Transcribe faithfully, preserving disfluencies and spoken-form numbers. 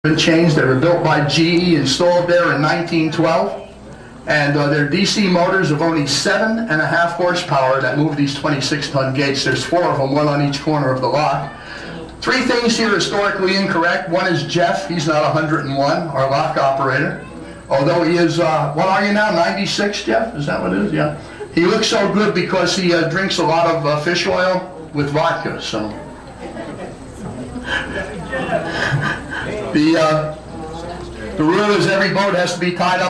Been changed. They were built by G E, installed there in nineteen twelve, and uh, they're D C motors of only seven and a half horsepower that move these twenty-six ton gates. There's four of them, one on each corner of the lock. Three things here historically incorrect. One is Jeff. He's not one hundred and one, our lock operator, although he is. Uh, what are you now? ninety-six, Jeff? Is that what it is? Yeah. He looks so good because he uh, drinks a lot of uh, fish oil with vodka. So. The, uh, the rule is every boat has to be tied up